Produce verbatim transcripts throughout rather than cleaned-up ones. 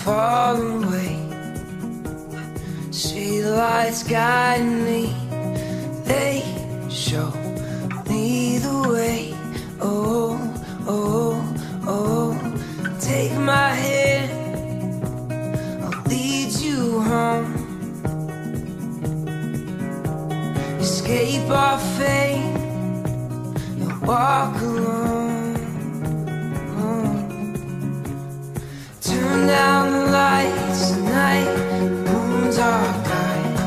far away. Streetlights guiding me, they show me the way. Oh, oh, oh, take my hand, I'll lead you home. Escape our fate, you'll walk alone. Turn down the lights tonight, moon's our guide.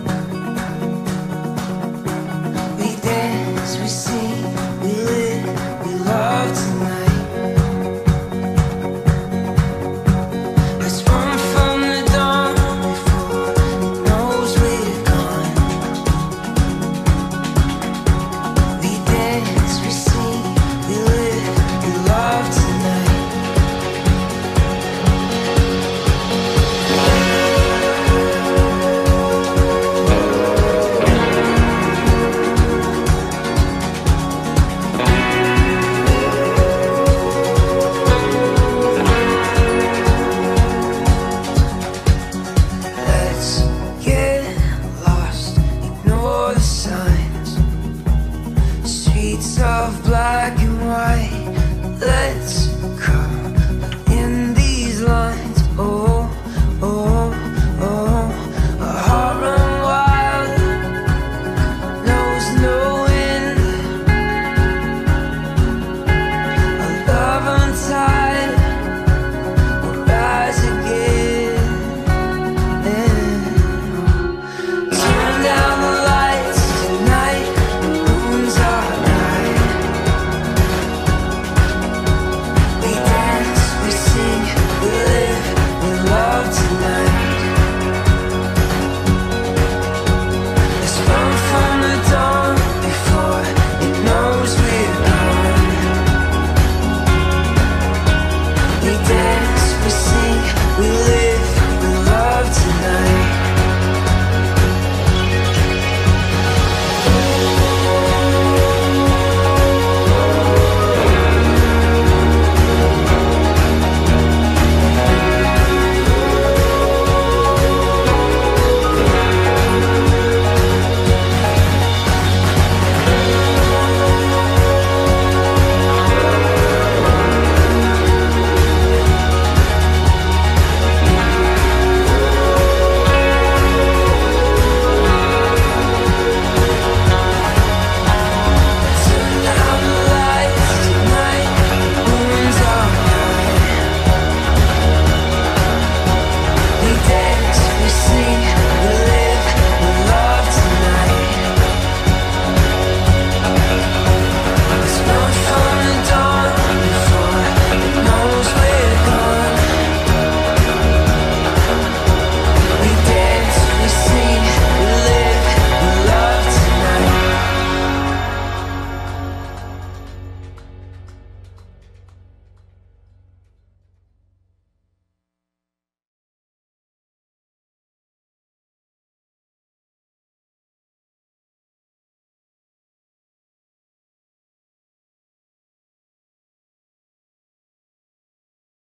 We dance, we sing, we live, we love tonight. Let's run from the dawn before it knows we're gone. We dance, we sing, we live, we love tonight. Let's get lost, ignore the signs. Streets of black and white. Let's